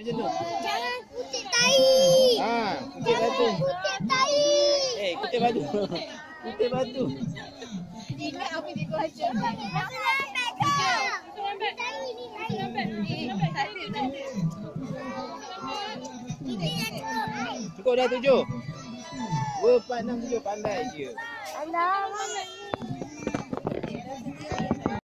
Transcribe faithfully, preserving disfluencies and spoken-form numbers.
macam tu. Jangan kutip tahi. Ha, kutip batu. Kutip tahi. Eh, kutip batu. Kutip batu. Ingat apa dia baca? Masa lambat kau. Lambat. Tahi ni tahi. Lambat. Lambat. Tak ada, tak ada. Ini dah cukup. Cukup dah tujuh. Dua, empat, enam, tujuh. Pandai je. Alamak.